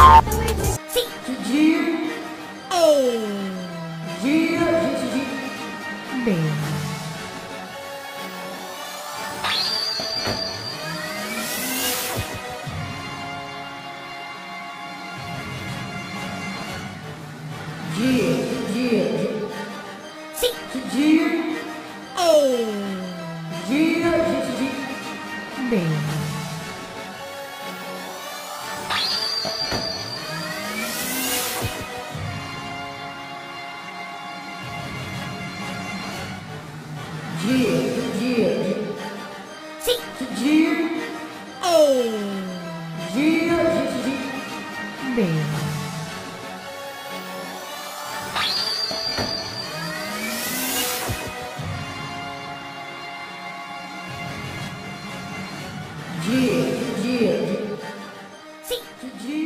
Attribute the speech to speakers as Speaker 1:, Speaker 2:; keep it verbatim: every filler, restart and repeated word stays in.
Speaker 1: Sim. Dia. Ei. Dia. Dia. Dia. Bem. Dia. Dia. Sim. Dia. Ei. Dia. Dia. Dia. Bem. Dia, dia, dia. Sim. Dia. Ei. Dia, dia, dia. Bem. Dia, dia, dia. Sim. Dia.